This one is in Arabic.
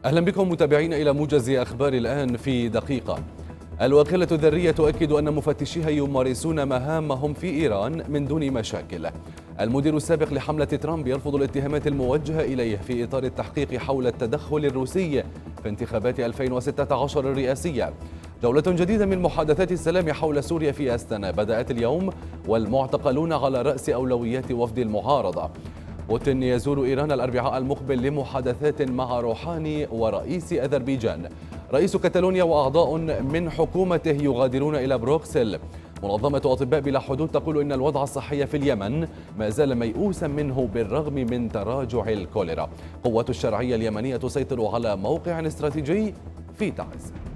أهلا بكم متابعين إلى موجز أخبار الآن في دقيقة. الوكالة الذرية تؤكد أن مفتشيها يمارسون مهامهم في إيران من دون مشاكل. المدير السابق لحملة ترامب يرفض الاتهامات الموجهة إليه في إطار التحقيق حول التدخل الروسي في انتخابات 2016 الرئاسية. جولة جديدة من محادثات السلام حول سوريا في أستنا بدأت اليوم، والمعتقلون على رأس أولويات وفد المعارضة. بوتين يزور إيران الأربعاء المقبل لمحادثات مع روحاني ورئيس أذربيجان. رئيس كتالونيا وأعضاء من حكومته يغادرون إلى بروكسل. منظمة أطباء بلا حدود تقول إن الوضع الصحي في اليمن ما زال ميؤوسا منه بالرغم من تراجع الكوليرا. قوات الشرعية اليمنية تسيطر على موقع استراتيجي في تعز.